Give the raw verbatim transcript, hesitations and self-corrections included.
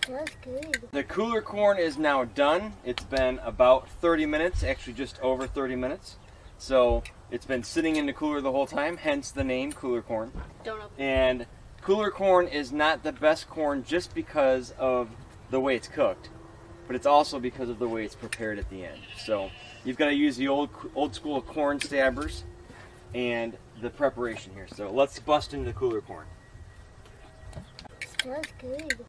Smells good. The cooler corn is now done. It's been about thirty minutes, actually just over thirty minutes. So it's been sitting in the cooler the whole time, hence the name cooler corn. Don't open. And cooler corn is not the best corn just because of the way it's cooked, but it's also because of the way it's prepared at the end. So you've got to use the old old school corn stabbers and the preparation here. So let's bust into the cooler corn. Smells good.